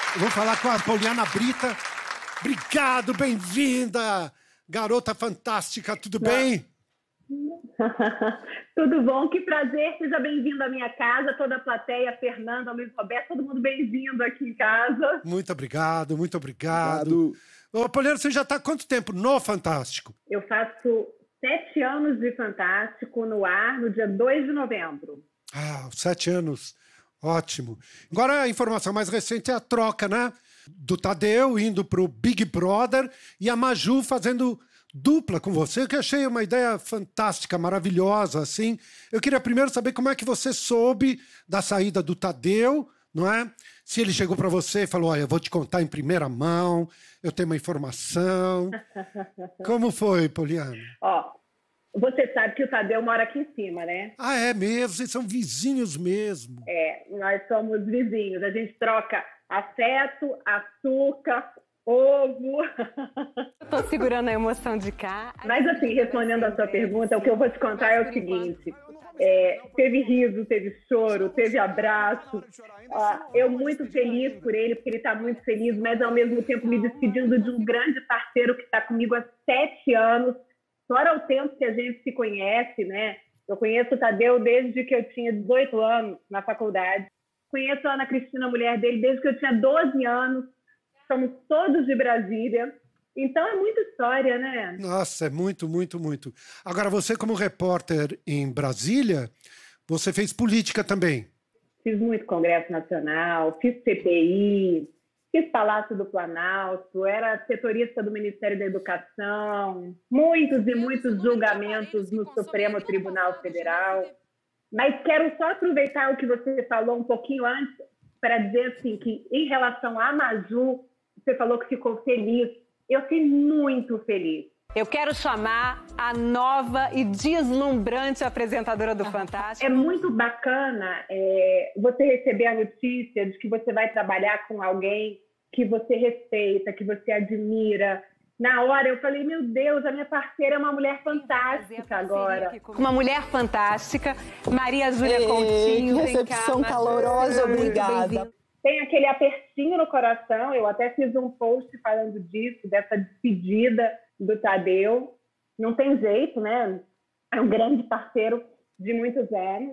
Eu vou falar com a Poliana Brita. Obrigado, bem-vinda, garota fantástica, tudo bem? Tudo bom, que prazer, seja bem-vindo à minha casa, toda a plateia, Fernanda, Luiz Roberto, todo mundo bem-vindo aqui em casa. Muito obrigado, muito obrigado. Ô, Poliana, você já está há quanto tempo no Fantástico? Eu faço 7 anos de Fantástico no ar no dia 2 de novembro. 7 anos, ótimo. Agora a informação mais recente é a troca, né? Do Tadeu indo para o Big Brother e a Maju fazendo dupla com você, que eu achei uma ideia fantástica, maravilhosa, assim. Eu queria primeiro saber como é que você soube da saída do Tadeu, não é? Se ele chegou para você e falou, olha, eu vou te contar em primeira mão, eu tenho uma informação. Como foi, Poliana? Você sabe que o Tadeu mora aqui em cima, né? É mesmo? Vocês são vizinhos mesmo. Nós somos vizinhos. A gente troca afeto, açúcar, ovo. Tô segurando a emoção de cá. Mas assim, respondendo a sua pergunta, o que eu vou te contar é o seguinte. Teve riso, teve choro, teve abraço. Eu muito feliz por ele, porque ele está muito feliz, mas ao mesmo tempo me despedindo de um grande parceiro que está comigo há 7 anos. Fora o tempo que a gente se conhece, né? Eu conheço o Tadeu desde que eu tinha 18 anos na faculdade. Conheço a Ana Cristina, a mulher dele, desde que eu tinha 12 anos. Somos todos de Brasília. Então é muita história, né? Nossa, é muito, muito, muito. Agora, você como repórter em Brasília, você fez política também. Fiz muito Congresso Nacional, fiz CPI, fiz Palácio do Planalto, era setorista do Ministério da Educação, muitos e muitos julgamentos no Supremo Tribunal Federal. Mas quero só aproveitar o que você falou um pouquinho antes para dizer assim, que em relação à Maju, você falou que ficou feliz. Eu fiquei muito feliz. Eu quero chamar a nova e deslumbrante apresentadora do Fantástico. É muito bacana você receber a notícia de que você vai trabalhar com alguém que você respeita, que você admira. Na hora eu falei, meu Deus, a minha parceira é uma mulher fantástica agora. Uma mulher fantástica, Maria Júlia Coutinho. Que recepção calorosa, obrigada. Tem aquele apertinho no coração, eu até fiz um post falando disso, dessa despedida do Tadeu. Não tem jeito, né? É um grande parceiro de muitos anos.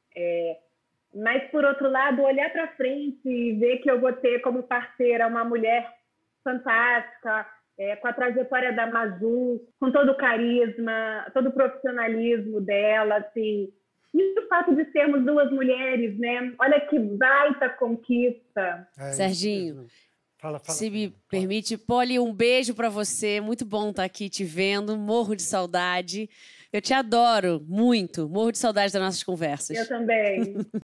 Mas, por outro lado, olhar para frente e ver que eu vou ter como parceira uma mulher fantástica, com a trajetória da Maju, com todo o carisma, todo o profissionalismo dela, assim. E o fato de sermos 2 mulheres, né? Olha que baita conquista. Serginho, Fala. se me permite, Poli, um beijo pra você. Muito bom estar aqui te vendo. Morro de saudade. Eu te adoro muito. Morro de saudade das nossas conversas. Eu também.